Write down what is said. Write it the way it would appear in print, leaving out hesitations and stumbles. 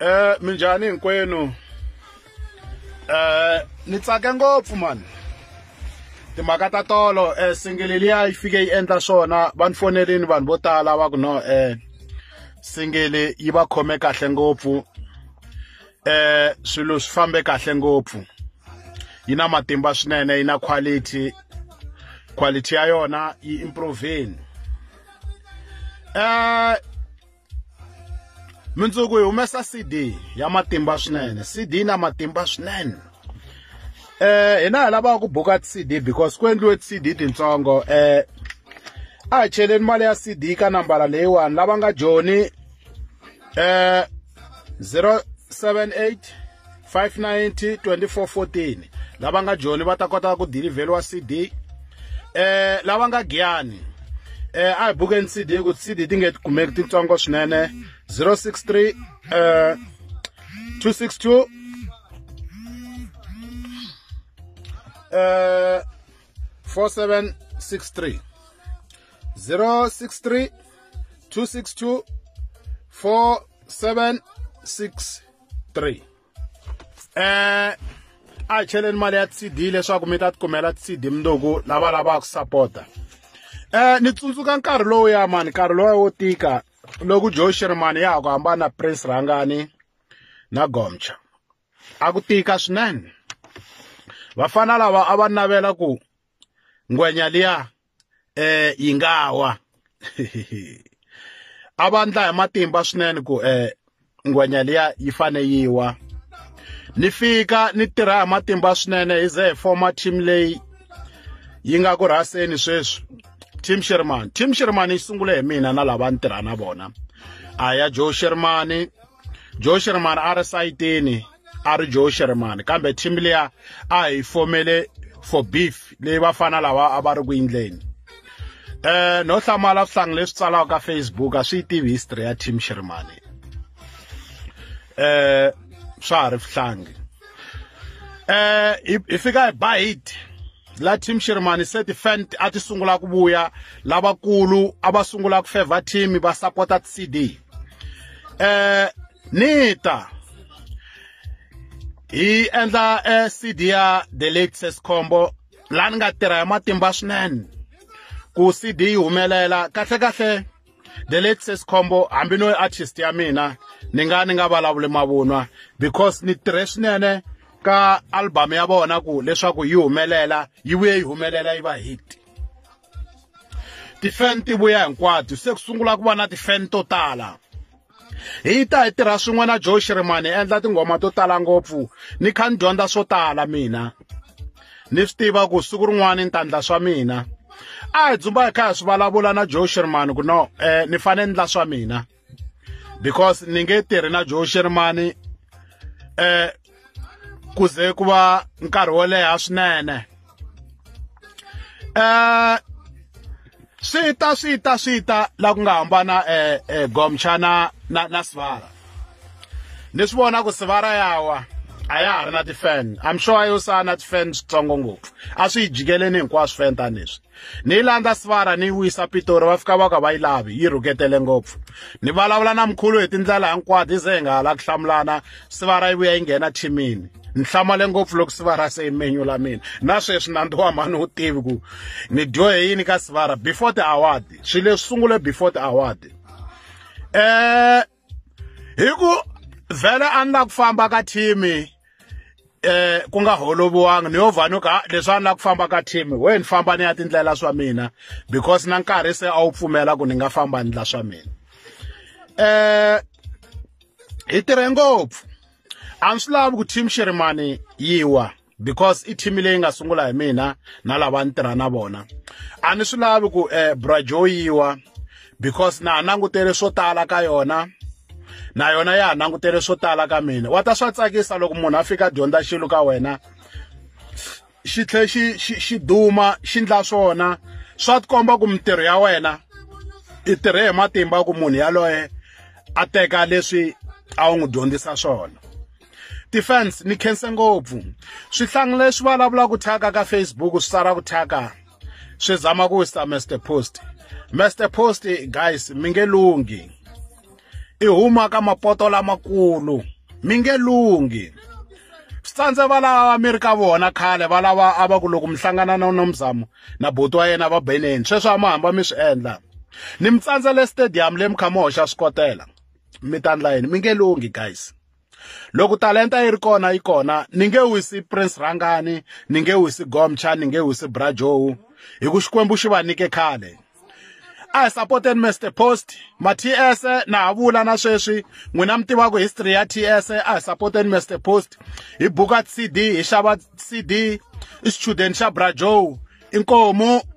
Minjani hinkwenu. Ni tsake ngopfu man. Timhaka ta tolo single liya yi fike yi endla swona va ni fonerini vanhu vo tala va ku no single yi va khome kahle ngopfu. Swilo swi fambe kahle ngopfu. Yi na matimba swinene, yi na quality ya yona yi improving. Mundzuku yi humesa CD ya matimba swinene. CD na matimba swinene. Hina lava ku buka CD because ku endliwe CD tintsongo. A hi cheleni mali ya CD ka nambara leyiwani lava nga joni 078 590 2414. Lava nga joni va ta kota ku deliveriwa CD. Lava nga Giyani a hi bukeni CD ku CD ti nge kumeki tintsongo swinene. 063 262 4763 063 262 4763. A cheleni mali ya CD leswaku mi ta tikumela CD mndugu lava lavaka ku supporta. Ni tsundzuka nkarhi lowu ya mani, nkarhi lowu wo tika loko Joe Sherman ya ku hambana Prince Rhangani na Gomcha. A ku tika swinene. Vafana lava a va navela ku ngwenya liya yi nga wa. A va ndla hi matimba swinene ku ngwenya liya yi fane yi wa. Ni fika ni tirha hi matimba swinene hi ze hi former team leyi yi nga ku rhaseni sweswi. Team Sherman yi sungule hi mina na lava ni tirha na vona. Aya Joe Sherman a ri sayitini a ri Joe Sherman kambe team liya a hi fomele for beef leyi vafana lava a va ri ku endleni. No hlamala swihlangi leswi tsalaka ka Facebook a swi tivi history ya Team Sherman. Swa ha ri swihlangi. Hi fika hi ba hit la Team Sherman se ti-fan a ti sungula ku vuya, lavakulu a va sungula ku favor team va supporta CD. Nita hi endla CD ya The Latest Combo la ni nga tirha hi matimba swinene ku CD yi humelela kahle. The Latest Combo hambi no artist ya mina ni nga vulavuli mavunwa because ni tirhe swinene ka album ya vona ku leswaku yi humelela, yi vuye yi humelela yi va hit. Ti-fan ti vuya hinkwato se ku sungula ku va na ti-fan to tala. Hi ta hi tirha swin'we na Joe Sherman endla tinghoma to tala ngopfu. Ni kha ni dyondza swo tala mina. Ni swi tiva ku siku rin'wana ni ta endla swa mina. A hi dzumba hi kha hi swi vulavula na Joe Sherman ku no ni fanele ni endla swa mina because ni nge tirhi na Joe Sherman ku ze ku va nkarhi wo leha swinene. Swi ta la ku nga hambana Gomcha na Svara. Ni swi vona ku Svara yawa a ya ha ri na ti-fan. I'm sure yo sa na ti-fan switsongo ngopfu. A swi yi jikeleni hinkwaswo fan tanihileswi. Ni yi landza Svara ni yi wisa Pitori va fika va ka va yi lavi yi rhuketele ngopfu. Ni vulavula na mkhulu hi tindlela hinkwato hi ze hi nga ha la ku hlamulana. Svara yi vuya yi nghena thimini. Ni hlamale ngopfu loko Svara se menyula mina. Na sweswi nandzu wa mani wu tivi ku ni dyohe yini ka Svara before the award. Swilo leswi sungule before the award. Hi ku vhele a ni la ku famba ka team ku nga holoviwanga ni yo vanuka leswi a ni la ku famba ka team we ni famba ni ya tindlela swa mina because na nkarhi se a wu pfumela ku ni nga famba ni ndla swa mina. Hi tirhe ngopfu. A ni swi lavi ku Team Sherman yi wa because i team leyi nga sungula hi mina na lava ni tirha na vona. A ni swi lavi ku Brajo yi wa because na langutele swo tala ka yona na yona ya langutele swo tala ka mina. Wa ta swa tsakisa loko munhu a fika dyondza xilo ka wena xi tlhe xi duma xi ndla swona swa tikomba ku mitirho ya wena i tirhe hi matimba ku munhu yaloye a teka leswi a wu n'wi dyondzisa swona. Ti-fans ni khense ngopfu. Swihlangi leswi vulavula ku thyaka ka Facebook swi tsara ku thyaka swi zama ku wisa Mr Post. Mr Post guys mi nge lungi. I huma ka mapoto lamakulu. mi nge lungi sitsandze valava mi ri ka vona khale valava a va ku loko mi hlangana na nomzamo na buti wa yena va beneni sweswo a mi hamba mi swi endla ni mi tsandza le stadium le mi kha mi hoxa swikotela mi tandla yini mi nge lungi guys loko talenta yi ri kona yi kona ni nge wisi Prince Rhangani ni nge wisi Gomcha ni nge wisi Brajow hi ku Xikwembu xi va nike khale a hi supporteni Mr Post ma TS na havula na sweswi n'wina mi tivaka history ya TS a hi supporteni Mr Post hi buka CD hi xava CD i student xa Brajow inkomu